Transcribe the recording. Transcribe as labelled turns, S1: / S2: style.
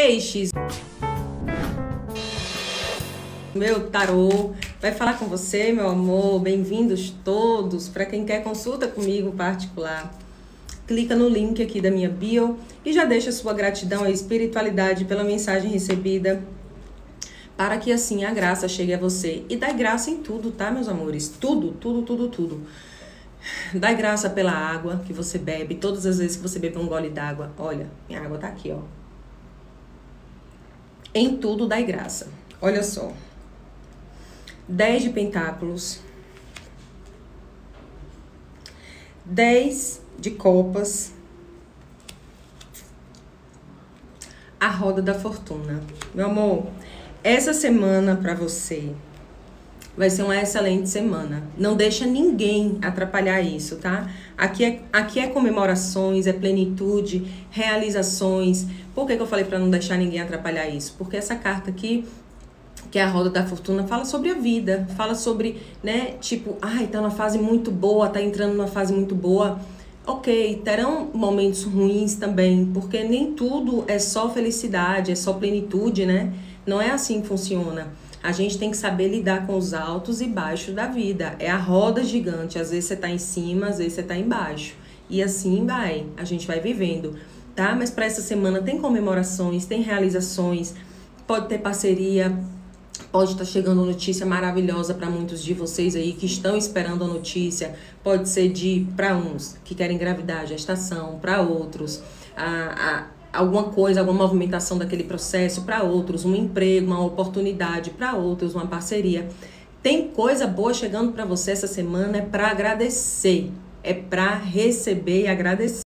S1: Peixes, meu tarô vai falar com você, meu amor. Bem-vindos todos. Para quem quer consulta comigo particular, clica no link aqui da minha bio e já deixa sua gratidão à espiritualidade pela mensagem recebida, para que assim a graça chegue a você. E dá graça em tudo, tá, meus amores? Tudo, tudo, tudo, tudo. Dá graça pela água que você bebe, todas as vezes que você bebe um gole d'água. Olha, minha água tá aqui, ó. Em tudo dá graça. Olha só. 10 de pentáculos. 10 de copas. A roda da fortuna. Meu amor, essa semana pra você vai ser uma excelente semana. Não deixa ninguém atrapalhar isso, tá? Aqui é comemorações, é plenitude, realizações. Por que eu falei pra não deixar ninguém atrapalhar isso? Porque essa carta aqui, que é a roda da fortuna, fala sobre a vida. Fala sobre, né, tipo, tá numa fase muito boa, tá entrando numa fase muito boa. Ok, terão momentos ruins também, porque nem tudo é só felicidade, é só plenitude, né? Não é assim que funciona. A gente tem que saber lidar com os altos e baixos da vida. É a roda gigante. Às vezes você tá em cima, às vezes você tá embaixo. E assim vai. A gente vai vivendo, tá? Mas para essa semana tem comemorações, tem realizações, pode ter parceria, pode estar chegando notícia maravilhosa para muitos de vocês aí que estão esperando a notícia. Pode ser para uns que querem engravidar, gestação, para outros, alguma coisa, alguma movimentação daquele processo, para outros, um emprego, uma oportunidade, para outros, uma parceria. Tem coisa boa chegando para você essa semana, é para agradecer, é para receber e agradecer.